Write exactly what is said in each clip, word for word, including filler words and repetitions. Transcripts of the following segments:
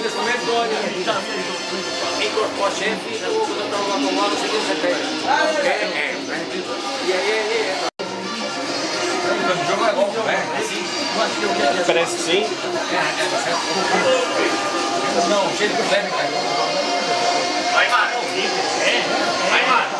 nesse momento, olha, incorporou o chefe, o outro está lá do lado, sem essa pé. É, é, e aí, é, é. O jogo é longo, né? Parece que sim. Não, cheio de problema, cara. Vai, Mário. Vai, Mário.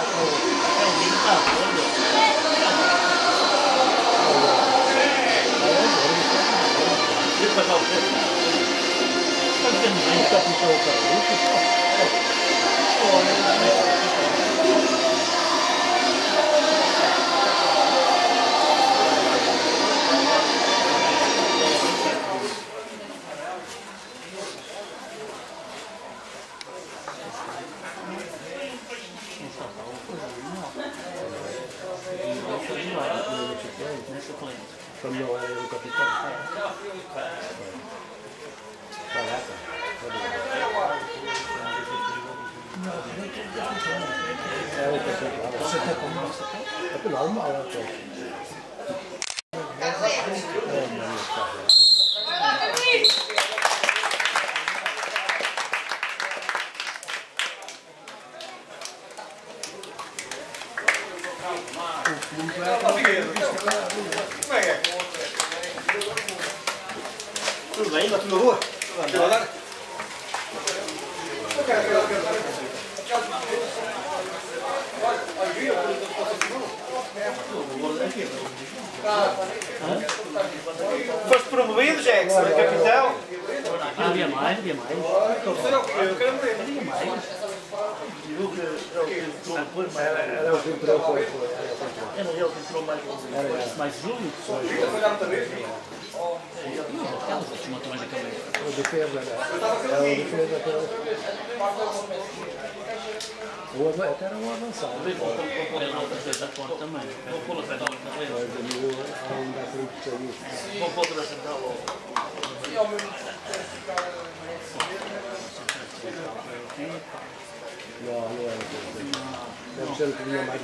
Quando eu era o capitão. Caraca. É o pessoal. Você tá como você tá? É pelo normal, né? Tudo bem? Está tudo boa? Tudo bem? Foste promovido, Jackson, capitão? Ah, havia mais, havia mais. Eu quero ver. Havia mais. Era o que entrou, foi. Era ele que entrou mais mais junho. Aquelas outras montões de cabeça. O defesa, né? Era o defesa até o até era um avançado. Vou pôr lá outra vez da porta também. Vou pôr atrás da outra vez. Ainda tem que sair. Vou pôr da central logo. Não, não é. Deve ser o que vinha mais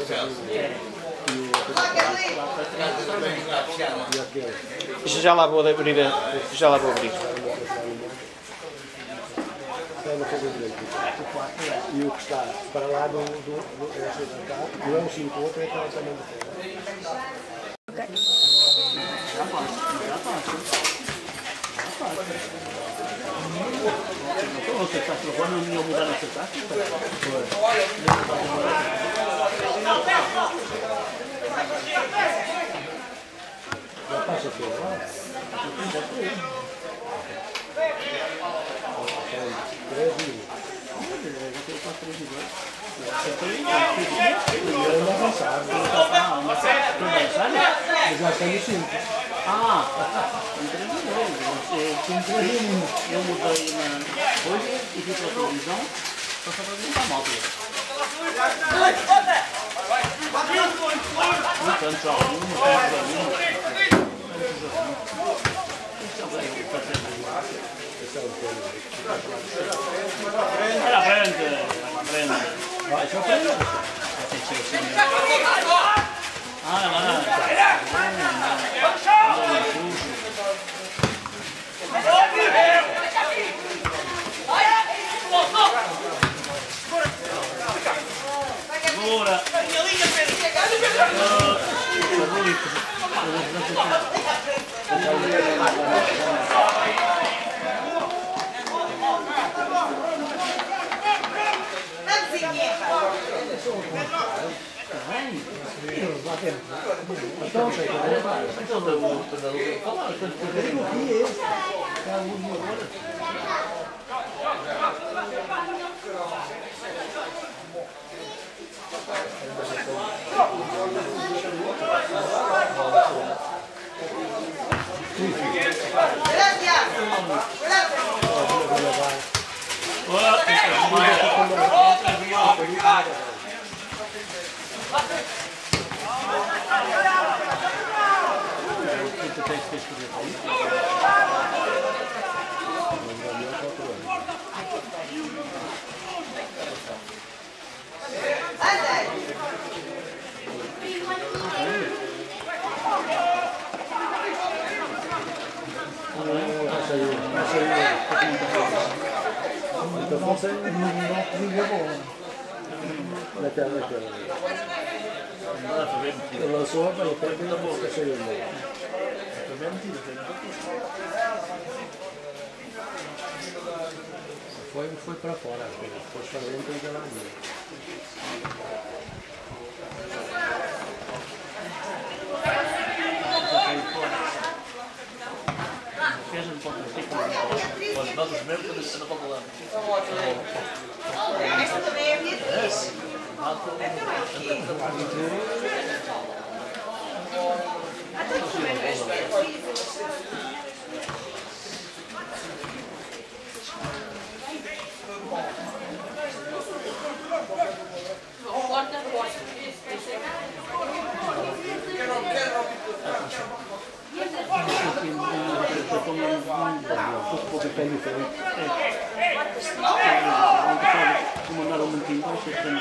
Já lá vou abrir. Já lá vou abrir. E o que está para lá do do não é um cinco, outro é também do Já passa, já passa. Você está provando não mudar nessa taxa? Já passa aqui, não? três minutos. Eu faço três minutos. Eu não avançava. Ah, mas eu já tenho cinco. Ah, em três minutos. Eu mudei na hoje e fui para a televisão. Só para fazer uma malta. Portanto, já alguns, Era frente, era frente. Vai, só para ele. Ah, lá. Segura. Então, sei que eu vou falar. Então, eu vou falar. Eu digo aqui é esse. É o último agora. Não saiu, não saiu. Então você não liga bom. Naquela, naquela. Ele lançou, mas ele foi bem na boca, saiu mesmo. Foi bem metido, foi bem Foi, foi para fora, foi para dentro e lá dentro. Fez um pouco de tipo. Olha, nós os mesmos quando estamos na volta lá. Esta também é a minha filha. Até que também não é Pouco pé diferente. Como mandaram muito embora, foi ficando.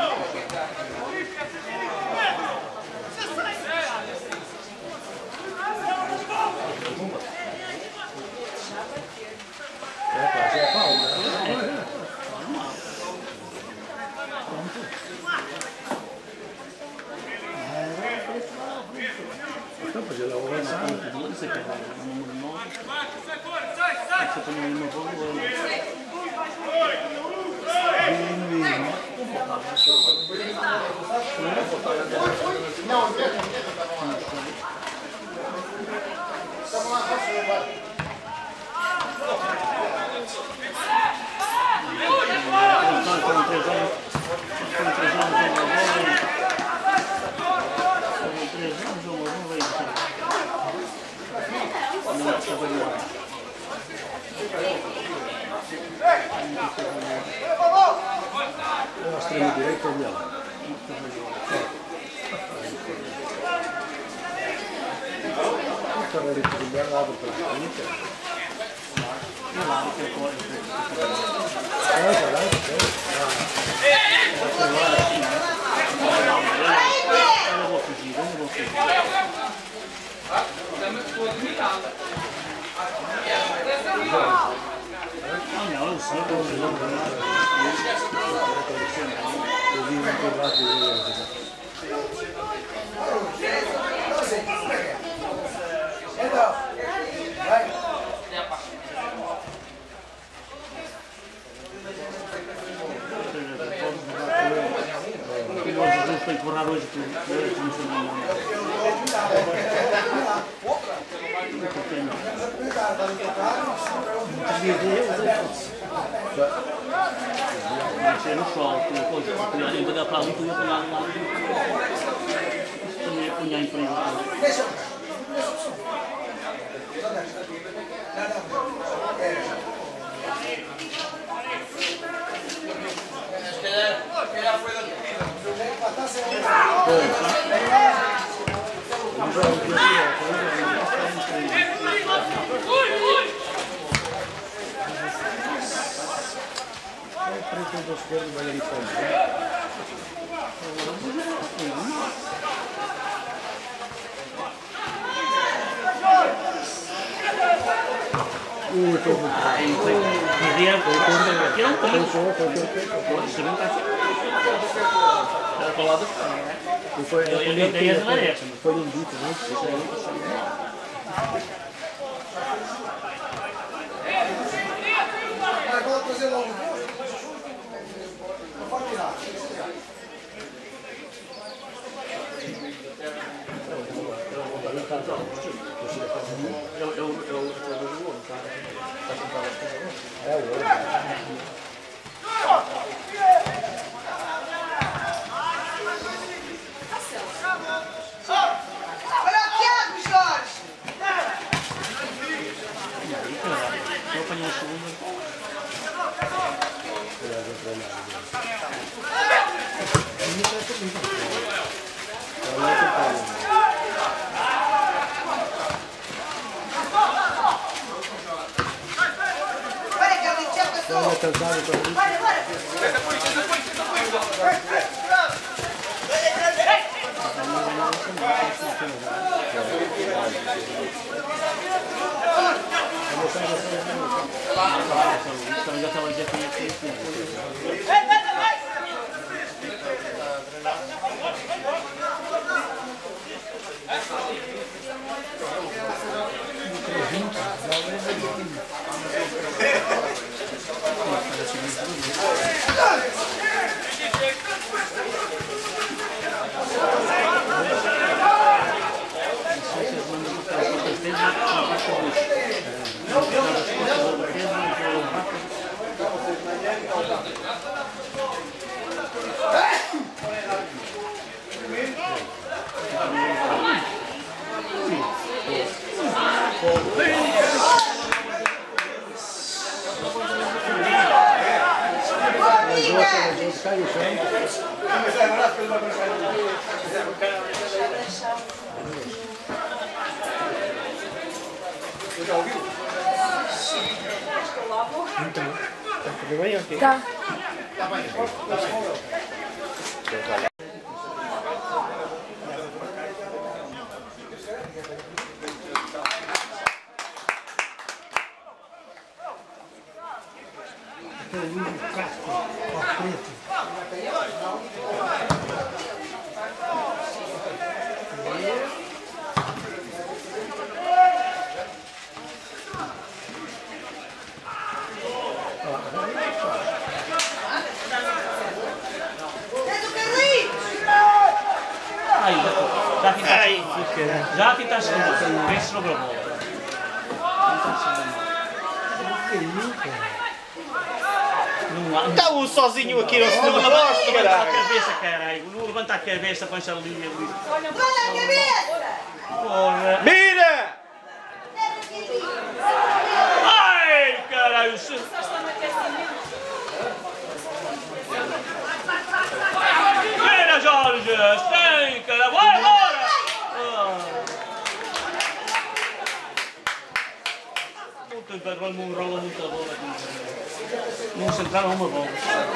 É, quase é pau, né? Então, mas ele é o avançado. Não sei que é o número nove. Você põe uma bola. É o extremo direito ou não? O cara ali por bem lá do prato. É, vai lá, Eu não vou fugir, eu não vou fugir. Ah, não, eu sei, eu sei. eu vi um por lá que Então, vai. O Jesus foi borrar hoje por hoje, não sei nada. Mexer no sol, tu punha em vez de para ali, tu ia para lá. Punha em frente. Ui, estou muito Queria um pouquinho. Era para lá do Foi Eu ia ter essa laranja. Foi lindito, né? Agora trazer logo. Não pode tirar. Eu, eu, eu, eu, É o outro. Olha aqui, Jorge! eu apanhei a segunda. Olha que ele tinha pessoa! Olha, cansado, estou ali. Bora, bora! Também já estava a dizer que tinha que ser. Tudo bem, ok? Tá. Aquele livro casco, ó, preto. Aí, já tentaste. Já tentaste roubar. Vem sobre a bola. Não há. Está o sozinho aqui no Não segundo levanta posto, a caralho. cabeça, caralho. Não levanta a cabeça com essa linha. Olha a cabeça! Porra. Mira! Ai, caralho. Mira, Jorge. Tem, cara. Vai embora. Não tem para rolar muita bola aqui. Não centraram uma bola.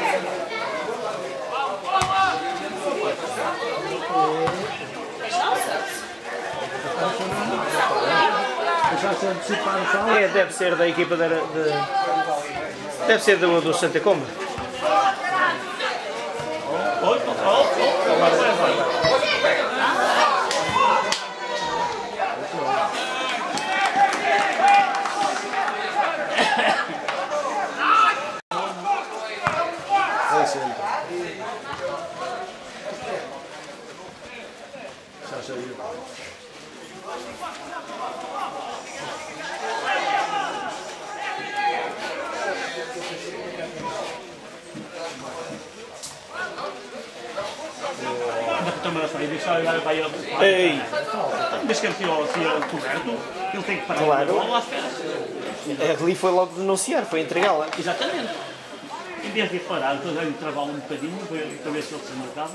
Já se anteciparam só. É, deve ser da equipa de... de deve ser do, do Santa Comba. Oi, oh, oh, vai, vai, vai. Vai sempre. Já saiu. Também sai, deixa olhar para ele. Ei! Mas que ele tinha o coberto, ele tem que parar Claro. a bola à espera. Ali foi logo denunciar, foi entregá-la. Exatamente. Em vez de parar, depois ele trabalha um bocadinho para ver se ele se marcava.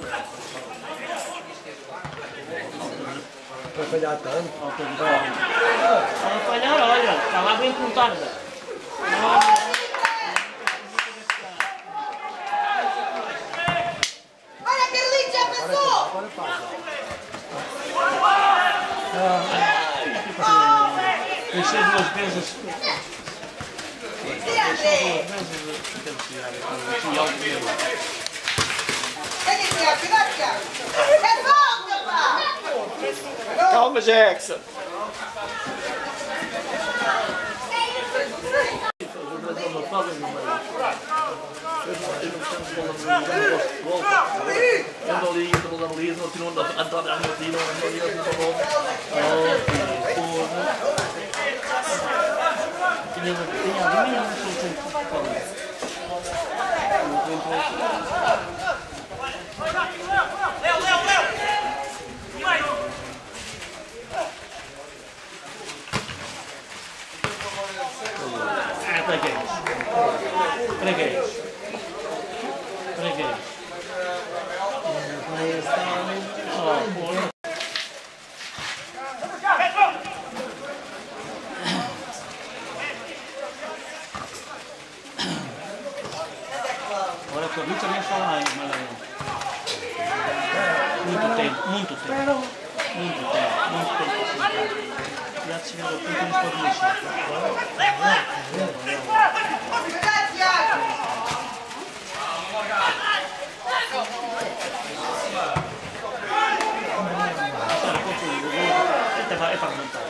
Vai falhar tanto. Estava a falhar, olha, está lá bem com tarde. Olha, Carlinhos, já passou! Agora passa. Deixei duas vezes. Tira, André! Venha, Tiago, cuidado, Tiago! É volta, pá! Calma, Jackson! Ando ali, ando na baliza, não tiro a entrada, não tiro, ando ali, ando na bola. Tinha tinha ali, não sei Leo, Leo, Leo! Ah, para quê? Para quê? Para quê? Oh, porra. Agora a tua também fala aí, Muito tempo, muito tempo para sentar. Já te chegaram ao ponto que não pode mexer. É para arrebentar.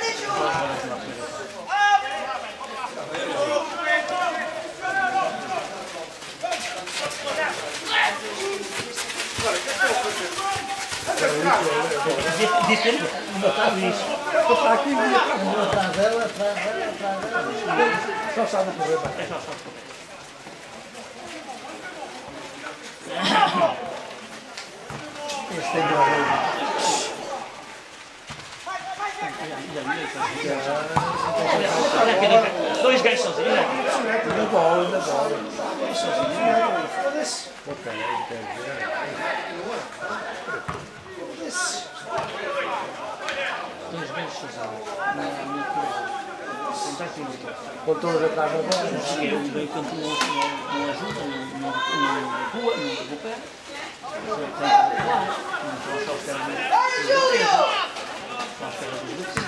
Disse ele, não está nisso. Está aqui, atrás dela, atrás dela, atrás dela. Só sabe correr. É só sabe correr. Esse tem uma dois gajos sozinhos, né? Na bola, na bola. Foda-se. Ok, Dois gajos sozinhos. Sentar aqui no topo. com todos atrás da bola. Eu bem continuo, não ajuda, não recua, não recupera. Não estou só os caras mesmo. Só os caras dos grupos.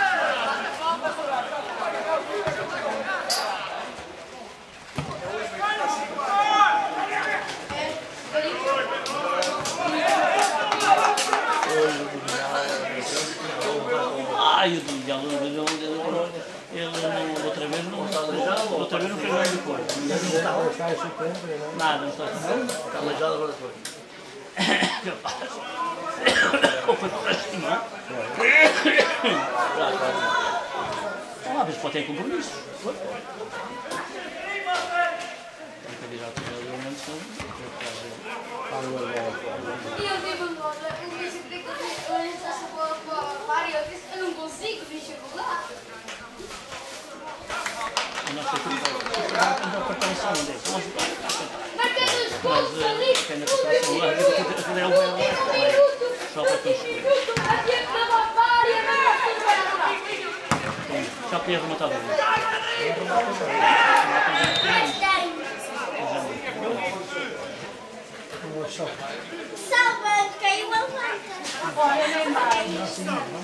Ai, o do Miguel, ele não, outra vez não está aleijado, outra vez não fez nada de coisa. Não está em suplente, não? Nada, não está Está aleijado agora foi. Ou foi para estimar. Ah, mas pode ter compromisso. Tem que virar para ele antes de E eu digo agora, o bicho que eu essa para eu disse, eu não consigo, bicho, lá. nós temos que dar a preparação desse. Marcando os pontos ali. Depende da preparação lá, a vida é o bem só para construir. Já podia rematar bem. Salva, caiu a banca. Agora nem mais.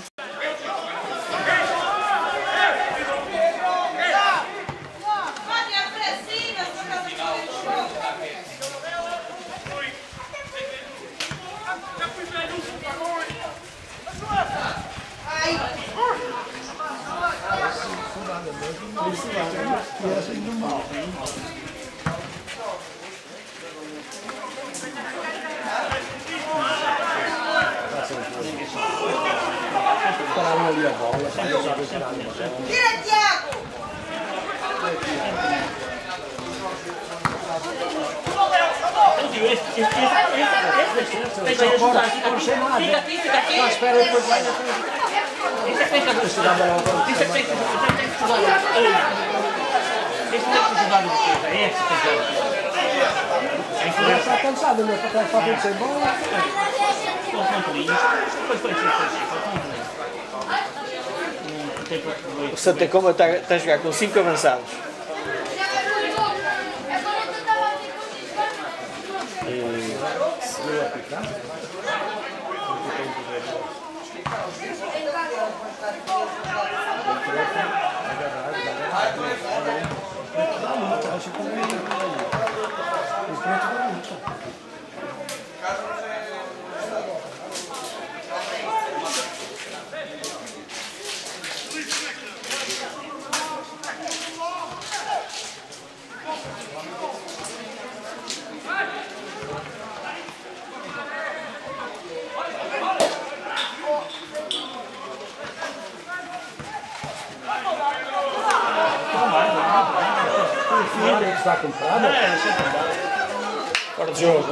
Pararam ali a bola. Tira, Thiago! Fica aqui, fica aqui. Espera depois vai. Isso é que tem que ajudar. Isso é que tem que ajudar. Isso tem que ajudar uma coisa. É esse que tem que ajudar. Já está cansado, meu papai está tudo sem bola. Depois foi foi foi foi foi. O Santa Comba está, está a jogar com cinco avançados. Seguiu a picar. Está comprado? É, sempre dá. Fora de jogo.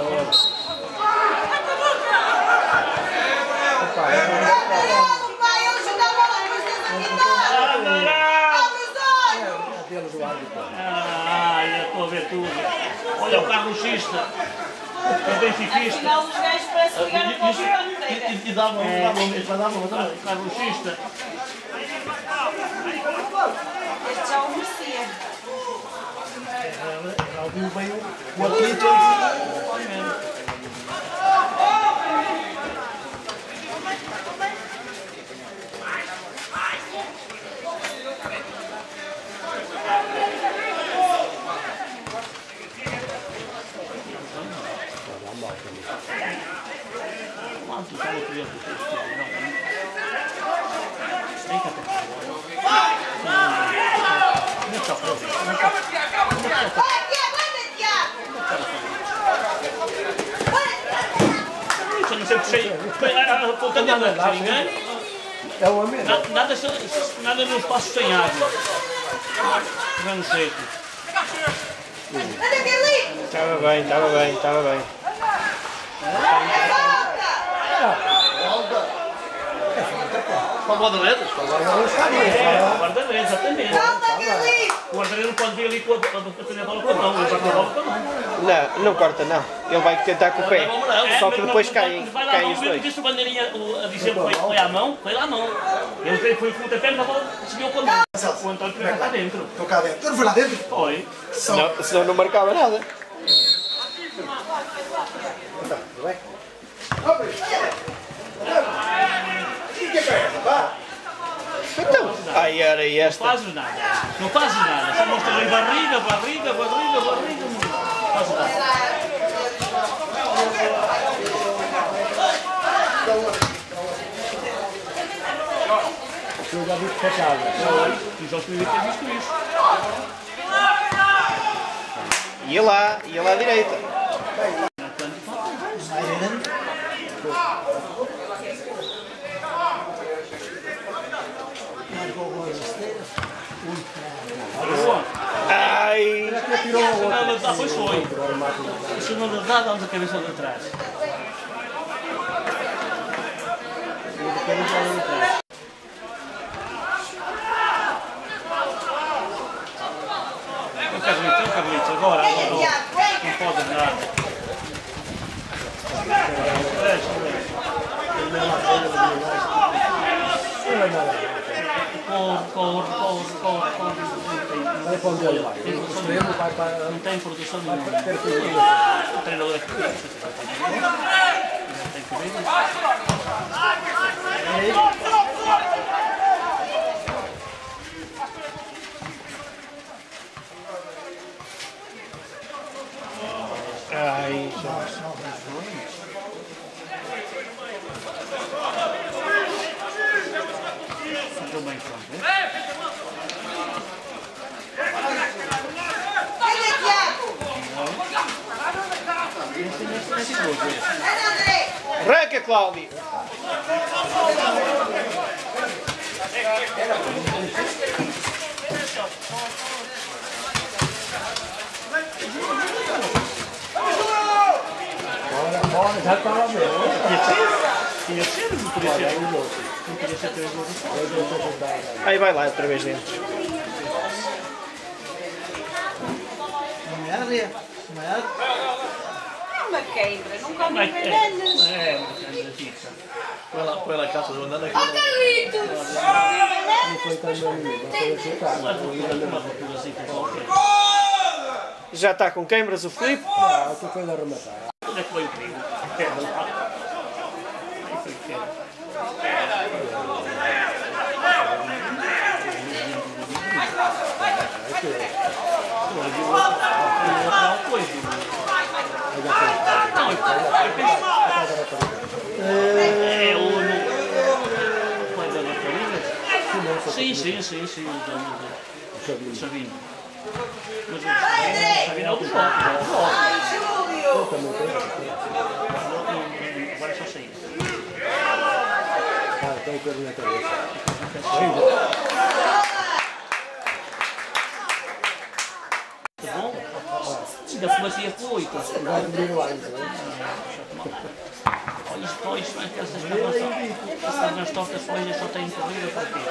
Opa, é. Pai, eu ajudava lá, vocês aqui Abre os olhos! Deles do árbitro. Ah, eu estou a ver tudo. Olha o carrochista. O benfiquista. Afinal, os gajos parecem que ganham com o E dá-me uma, dá-me uma também. O carrochista. Este já o merecia. Alguém veio o atleta. Vai, Deus, tem que até. Não está para ver. Não está para ver. Não sempre cheio. Apontando a lança, ninguém. É o homem. Nada, nada no espaço sem água. Não seco. Estava bem, estava bem, estava bem. Para o guarda-redes? É, guarda-redes, exatamente. O guarda-redes não pode vir ali com a bater a bola com a mão, ele vai com a bola com a mão. Não, não corta não. Ele vai tentar com o pé. Só que depois caem, caem os dois. Viste o bandeirinha a dizer que foi, foi à mão? Foi lá à mão. Ele foi, foi com o pé, mas a bola seguiu com a mão. O António foi cá dentro. Estou cá dentro. Ele foi lá dentro? Foi. Senão, senão não marcava nada. Tá, tudo bem? Então, aí era Não esta. fazes nada. Não fazes nada. Só mostra ali barriga, barriga, barriga, barriga. Não fazes nada. Eu já vi que fechava. Os jogos devem ter visto isso. Ia lá, ia lá à direita. Ai! Ah, pois foi. O segundo dá, damos a cabeça de trás. O Carlitos, o Carlitos, agora, agora. Não pode nada. Corre, corre, corre, corre, corre. Vai para onde ele vai. O extremo vai para... Não tem produção nenhuma. O treinador é que tem que ver isso. Ai, já. Ficou bem pronto. Arranca, Cláudio! Bora, bora, já estava bem. Tinha sido, não podia ser. Não podia ser três gols. Aí vai lá outra vez dentro. Uma queibra, não come É, bananas. é, uma grande pizza. Põe lá, põe lá a casa do andando aqui. Oh, Carlitos! Não foi também nenhum, não foi acertado. Uma ruptura assim qualquer. Já está com câimbras o Filipe? Ah, tu foi de arrematar. Onde é que foi o perigo? É, lá. Aí foi que era. Não, foi. Não, eu pensei. É o. Foi da Natalina? Sim, sim, sim, sim. O Sabino. Mas o Sabino é o top. Ai, Júlio! Agora é só sair. Ah, tem coisa na cabeça. Tá bom? Ainda fumacia com oito. Vai abrir o ar, então. Olha isto, olha isto, essas pernas essas pernas tortas folhas só têm corrida para quê?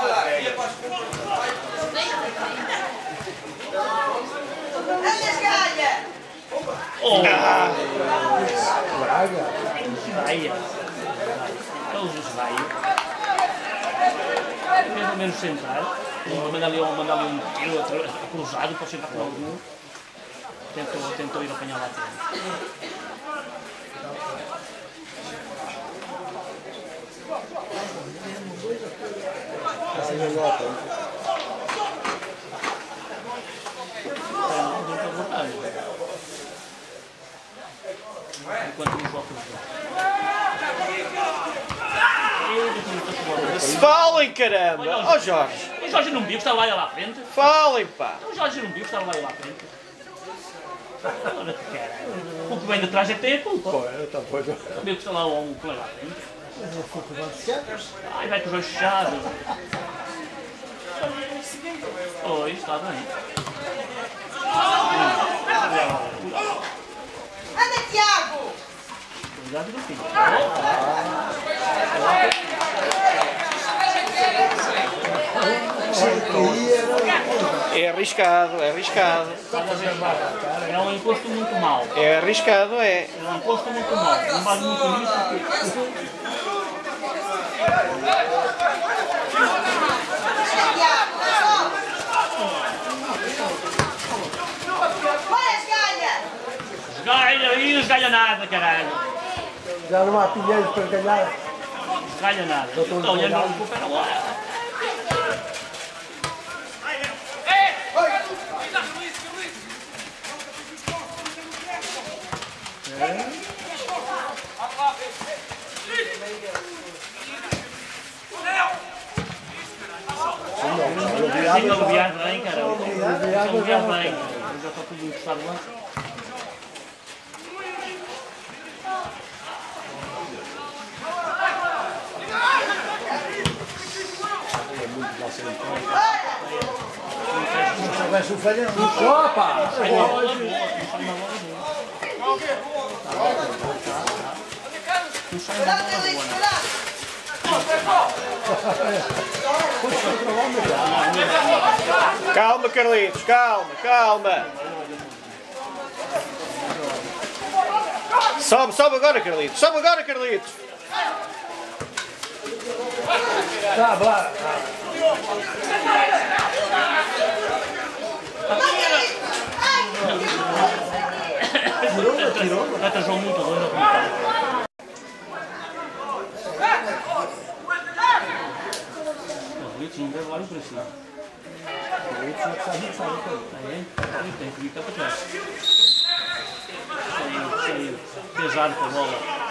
Andas, galha! Oh! Braga. Vaia! Eles os vaiam. Mais ou menos central. Manda ali, manda ali um tiro, outro cruzado para sempre para o gol. Tentou, tentou ir apanhar lá dentro. Assim não nota. Enquanto não joga o jogo. Se falem, caramba! Ó Jorge! O Jorge não viu que estava lá à frente? Falem, pá! O Jorge não viu que estava lá à frente? Olha que caralho. O que vem de trás é que tem a culpa. Pô, eu estou pois. Viu que está lá o colega à frente? Eu fui com o banco de Ai, vai com os olhos fechados. Pois, está bem. Anda, Tiago! Cuidado do filho. É arriscado, é arriscado. É um encosto muito mau. É arriscado, é. É um encosto muito mau. Não vale muito nisso. Esgalha aí, não esgalha nada, caralho. Já não há pilheiros para ganhar. Esgalha nada. Estou olhando para o pé na hora. Sim, aliviar bem, cara. Aliviar bem. Eu já estou tudo encostado lá. Se houvesse um falhão, opa! Calma, Carlitos, calma, calma. Sobe, sobe agora, Carlitos. Sobe agora, Carlitos. Tá, bora. Já atrasou muito longe. O Rich não deve lá para cima. O Rich não sabe, não sabe. Aí tem que vir cá para trás. Saiu, saiu. Pesado com a bola.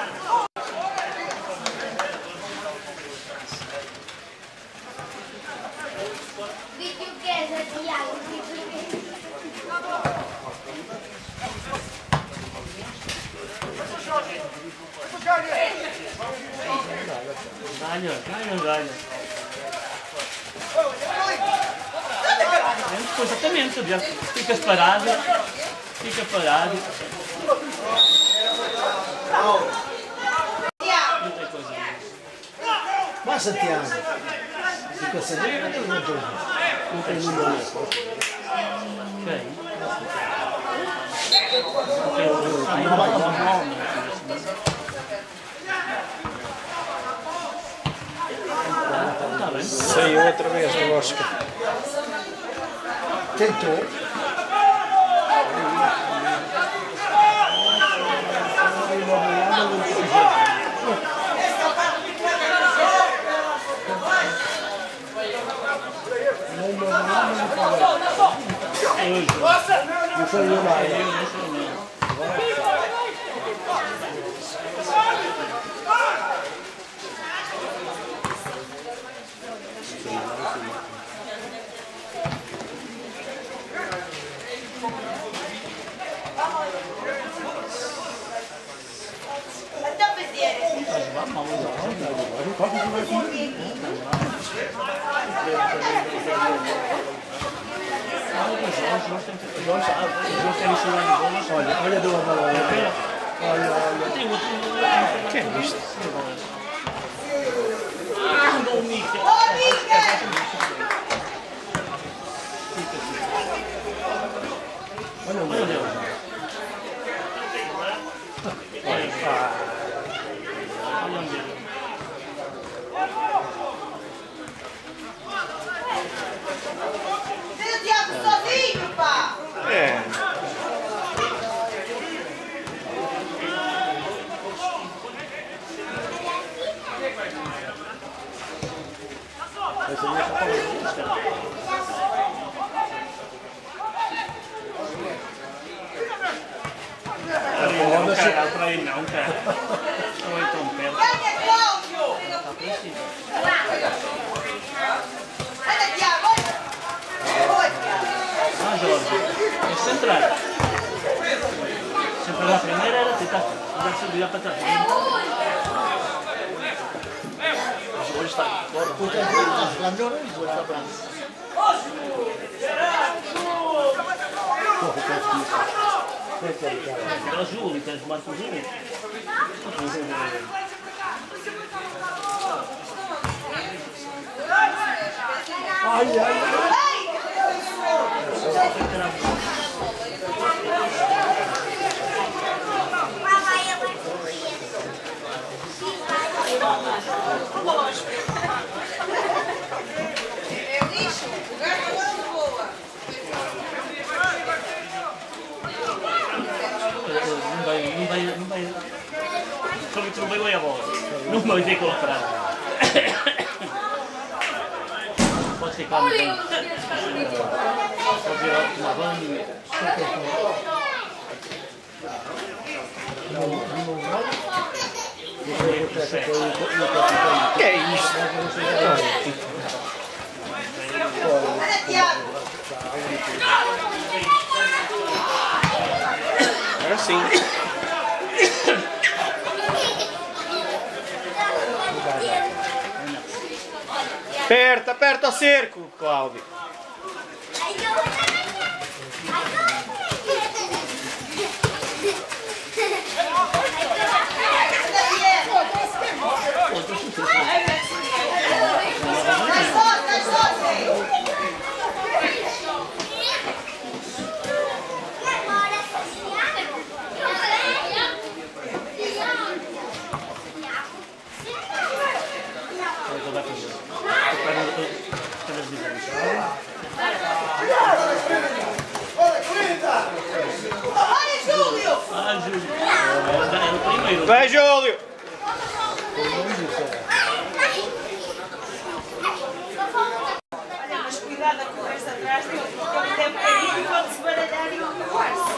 Ganha, ganha, ganha. Depois, exatamente, ficas parado, fica parado. Não tem coisa disso. Mas, Santiago, fica sabendo que não tem não tem número. Quem? Não vai dar mal, Saiu outra vez do Oscar. Tentou. Não saiu nada. Olha, olha do lado da olha, olha. Que é isto? Ah, não, Mica! Olha o Meu Deus! Tem o diabo sozinho, pá! É. Olha um caralho para aí não, cara. Ou então perto. Venha, Cláudio! Está preciso. Anda, Tiago, olha! Oi, Tiago! Ah, Jorge, é centrar. Centrar a primeira era tentar dar subir para trás. Mas hoje está fora. Porque às vezes está jogando melhor, e hoje está bravo. Porra, que é isso? Como é que é, cara? Era Júlio, tens de marcar o Júlio. Ai, ai, ai. É lixo, o gato agora não voa. Não vai, não vai, não vai. Somente não vai bem a bola. Não vai ver com a parada. Pode ser claro. Pode virar uma banda. Que é isto? Olha, Tiago! Agora sim. Aperta, aperta o cerco, Cláudio. Dá sorte, dá sorte! Olha, Júlio! Ah, Júlio. Era o primeiro. Vai, Júlio! Olha, mas cuidado a conversa atrás dele, porque ele tem bocadinho e pode se baralhar e magoar-se.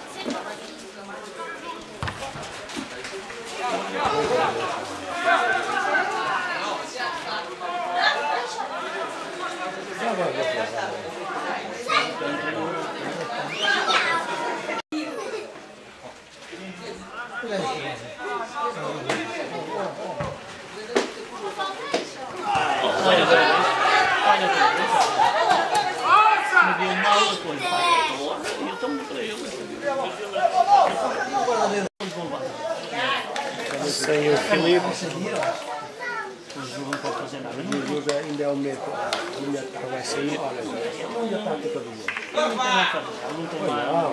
Olha outra vez. Olha outra vez. Me deu mal depois. E eu estou para ele. Sem o Filipe. O Júlio não pode fazer nada. O Júlio ainda é o medo. Ainda está, vai sair. Olha, ainda está a culpa do outro. Ele não tem nada a fazer. Ele não tem nada. Não,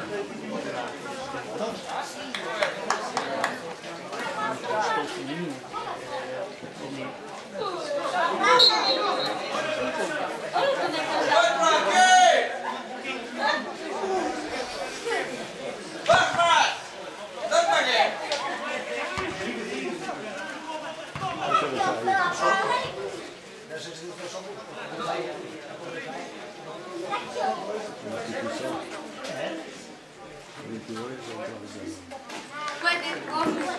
Estou fininho. Vai ter como.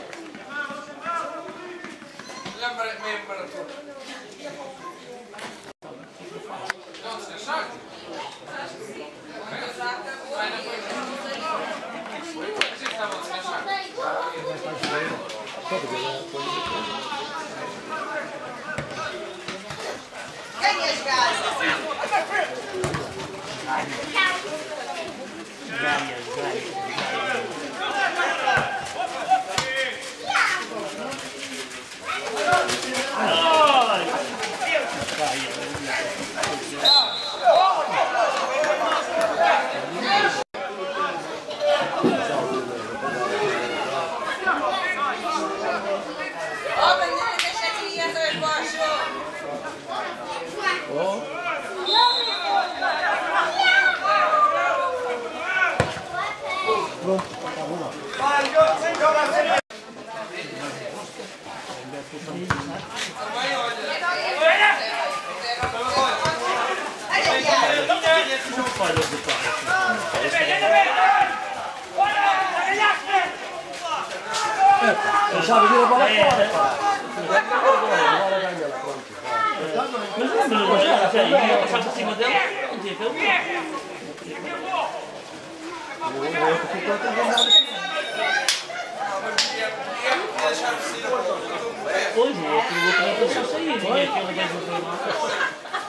Ganha as gatas! Gaias, gaias. Ó, menina, deixa a criança aí embaixo! Olha, Tiago! Falhou do carro. deixava vir a bola É, fora. é. Agora ganha lá, pronto. Mas não, mas não já, já ia passar por cima dela, não tinha pelo menos. O outro ficou até ganhado. Pois, o outro, o outro não pensou sair, ninguém aquele que é do programa.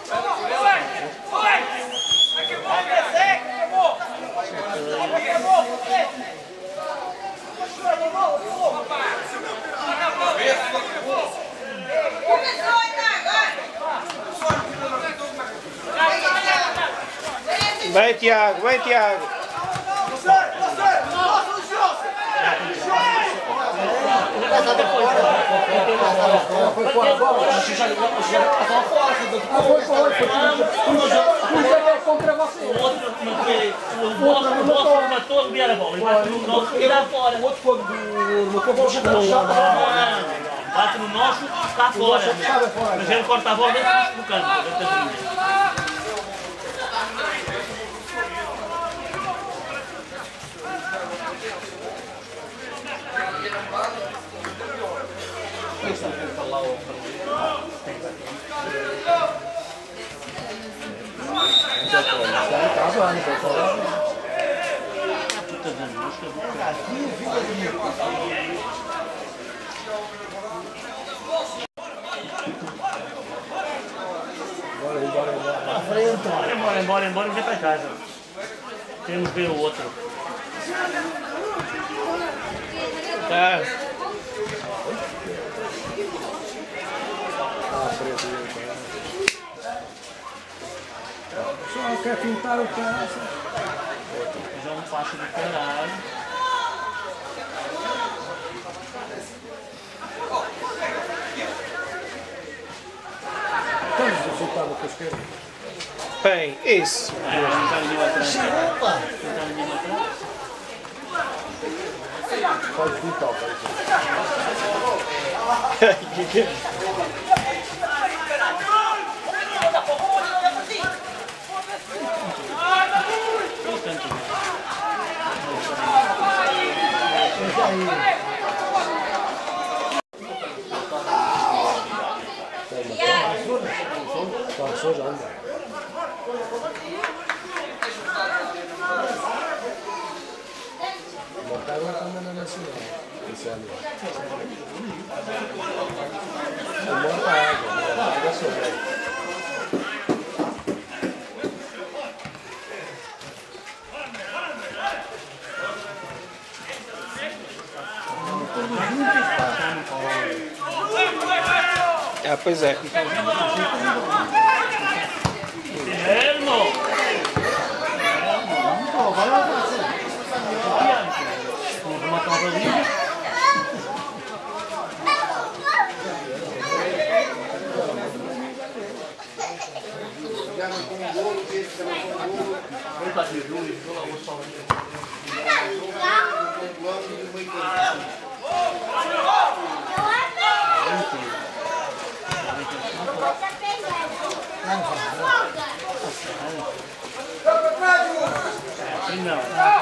Vem, Tiago, vem, Tiago. Foi fora a bola. Já estava fora, Ah, foi, foi, foi. Cruzei contra você. O outro, o outro, o outro matou a enviar a bola, e bate no nosso e dá fora. O outro foi do no campo de Não, bate no nosso, está fora. Mas ele corta a bola dentro do campo, dentro da linha. Embora, embora, embora e vem para casa. Temos que ver o outro. Tá. Só quer pintar o cara. Já um passo do caralho. Estamos a soltar no casqueiro. Bem, isso. Pode pintar o cara. Passou já, anda. Botaram a câmera nacional. Esse ali. Bota água, água sobre. Ah, pois é. Elmo! Vamos matar uma rodinha. Não.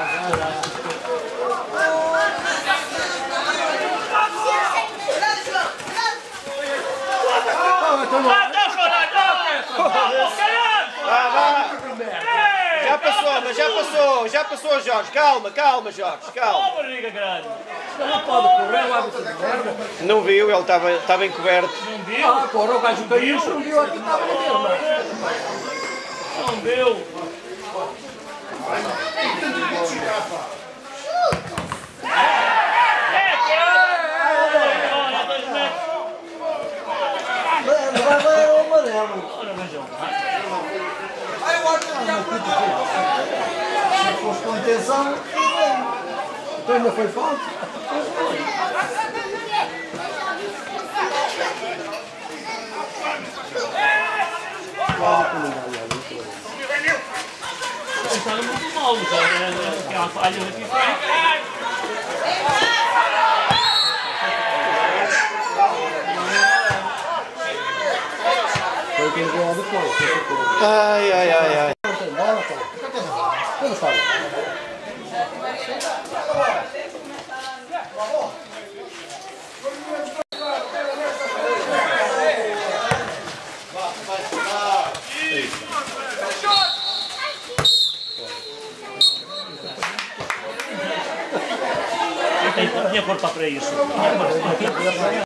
Vá, vá. Já passou, mas já passou, já passou, Jorge. Calma, calma, Jorge, calma. Ó, barriga grande. Não pode correr, o árbitro de merda. Não viu, ele estava estava encoberto. Não viu? Ah, porra, o gajo caiu, não viu aqui, estava na mesma. Não viu? Vai ver o amarelo. Ora, vejam. Se fosse com intenção, então ainda foi falta. Pensaram muito mal, que é uma falha aqui foi. Foi quem ganhou depois. Ai, ai, ai, ai. Bola, cara. Como fala? Tinha corpo para isso. Tinha corpo para isso.